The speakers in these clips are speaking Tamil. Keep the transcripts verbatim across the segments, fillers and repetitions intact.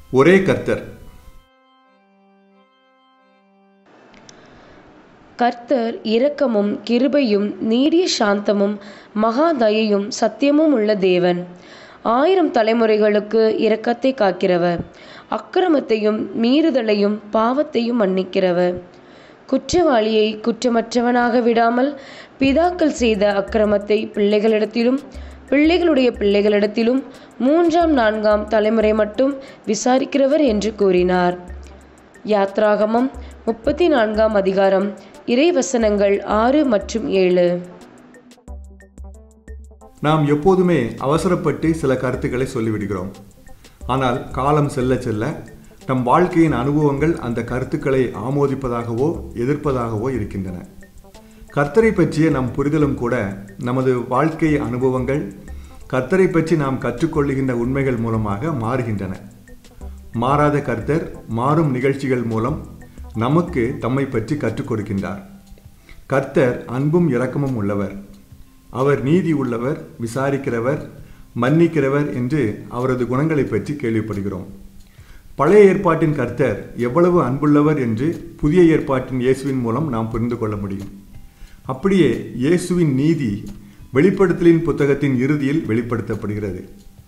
ஒரே கர்த்தர். கர்த்தர் இரக்கமும் கிருபையும் நீடிய சாந்தமும் மகா தயையும் சத்தியமும் உள்ள தேவன். ஆயிரம் தலைமுறைகளுக்கு இரக்கத்தை காக்கிறவர், அக்கிரமத்தையும் மீறுதலையும் பாவத்தையும் மன்னிக்கிறவர். குற்றவாளியை குற்றமற்றவனாக விடாமல் பிதாக்கள் செய்த அக்கிரமத்தை பிள்ளைகளிடத்திலும் பிள்ளைகளுடைய பிள்ளைகளிடத்திலும் மூன்றாம் நான்காம் தலைமுறை மட்டும் விசாரிக்கிறவர் என்று கூறினார். யாத்ராகமம் முப்பத்தி நான்காம் அதிகாரம் இறைவசனங்கள் ஆறு மற்றும் ஏழு. நாம் எப்போதுமே அவசரப்பட்டு சில கருத்துக்களை சொல்லிவிடுகிறோம். ஆனால் காலம் செல்ல செல்ல நம் வாழ்க்கையின் அனுபவங்கள் அந்த கருத்துக்களை ஆமோதிப்பதாகவோ எதிர்ப்பதாகவோ இருக்கின்றன. கர்த்தரை பற்றிய நம் புரிதலும் கூட நமது வாழ்க்கை அனுபவங்கள், கர்த்தரை பற்றி நாம் கற்றுக்கொள்ளுகின்ற உண்மைகள் மூலமாக மாறுகின்றன. மாறாத கர்த்தர் மாறும் நிகழ்ச்சிகள் மூலம் நமக்கு தம்மை பற்றி கற்றுக் கொடுக்கின்றார். கர்த்தர் அன்பும் இரக்கமும் உள்ளவர். அவர் நீதி உள்ளவர், விசாரிக்கிறவர், மன்னிக்கிறவர் என்று அவரது குணங்களை பற்றி கேள்விப்படுகிறோம். பழைய ஏற்பாட்டின் கர்த்தர் எவ்வளவு அன்புள்ளவர் என்று புதிய ஏற்பாட்டின் இயேசுவின் மூலம் நாம் புரிந்து கொள்ள முடியும். அப்படியே இயேசுவின் நீதி வெளிப்படுத்தலின் புத்தகத்தின் இறுதியில் வெளிப்படுத்தப்படுகிறது.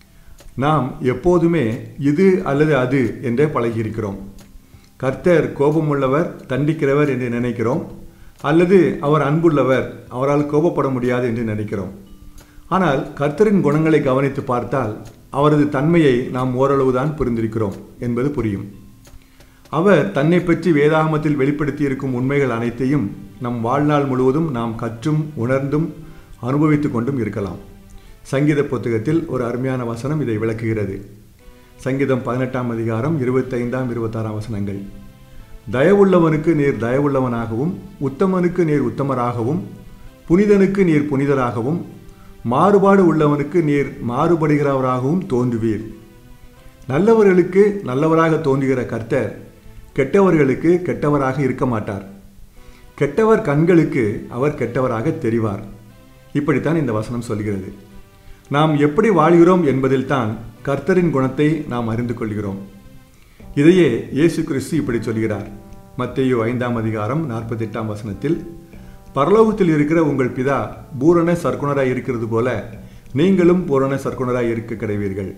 நாம் எப்போதுமே இது அல்லது அது என்றே பழகியிருக்கிறோம். கர்த்தர் கோபமுள்ளவர், தண்டிக்கிறவர் என்று நினைக்கிறோம், அல்லது அவர் அன்புள்ளவர், அவரால் கோபப்பட முடியாது என்று நினைக்கிறோம். ஆனால் கர்த்தரின் குணங்களை கவனித்து பார்த்தால் அவரது தன்மையை நாம் ஓரளவுதான் புரிந்திருக்கிறோம் என்பது புரியும். அவர் தன்னை பற்றி வேதாகமத்தில் வெளிப்படுத்தி இருக்கும் உண்மைகள் அனைத்தையும் நம் வாழ்நாள் முழுவதும் நாம் கற்றும் உணர்ந்தும் அனுபவித்து கொண்டும் இருக்கலாம். சங்கீத புத்தகத்தில் ஒரு அருமையான வசனம் இதை விளக்குகிறது. சங்கீதம் பதினெட்டாம் அதிகாரம் இருபத்தைந்தாம் இருபத்தாறாம் வசனங்கள். தயவுள்ளவனுக்கு நீர் தயவுள்ளவனாகவும், உத்தமனுக்கு நீர் உத்தமராகவும், புனிதனுக்கு நீர் புனிதராகவும், மாறுபாடு உள்ளவனுக்கு நீர் மாறுபடுகிறவராகவும் தோன்றுவீர். நல்லவர்களுக்கு நல்லவராக தோன்றுகிற கர்த்தர் கெட்டவர்களுக்கு கெட்டவராக இருக்க மாட்டார். கெட்டவர் கண்களுக்கு அவர் கெட்டவராக தெரிவார். இப்படித்தான் இந்த வசனம் சொல்கிறது. நாம் எப்படி வாழ்கிறோம் என்பதில் தான் கர்த்தரின் குணத்தை நாம் அறிந்து கொள்கிறோம். இதையே இயேசு கிறிஸ்து இப்படி சொல்கிறார். மத்தேயு ஐந்தாம் அதிகாரம் நாற்பத்தி எட்டாம் வசனத்தில், பரலோகத்தில் இருக்கிற உங்கள் பிதா பூரண சர்க்குணராய் இருக்கிறது போல நீங்களும் பூரண சர்க்குணராய் இருக்க கிடைவீர்கள்.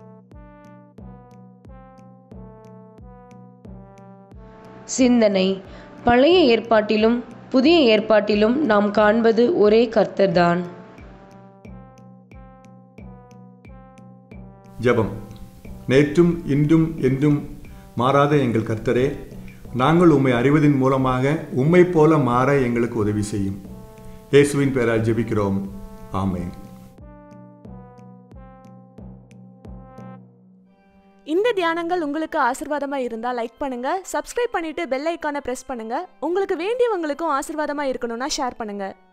சிந்தனை. பழைய ஏற்பாட்டிலும் புதிய ஏற்பாட்டிலும் நாம் காண்பது ஒரே கர்த்தர்தான். ஜெபம். நேற்றும் இன்றும் என்றும் மாறாத எங்கள் கர்த்தரே, நாங்கள் உம்மை அறிவதின் மூலமாக உம்மை போல மாற எங்களுக்கு உதவி செய்யும். இயேசுவின் பெயரால் ஜெபிக்கிறோம். ஆமென். இந்த தியானங்கள் உங்களுக்கு ஆசீர்வாதமா இருந்தா லைக் பண்ணுங்க, சப்ஸ்கிரைப் பண்ணிட்டு பெல் ஐகானை பிரஸ் பண்ணுங்க. உங்களுக்கு வேண்டியவங்களுக்கும் ஆசீர்வாதமா இருக்கணும்னா ஷேர் பண்ணுங்க.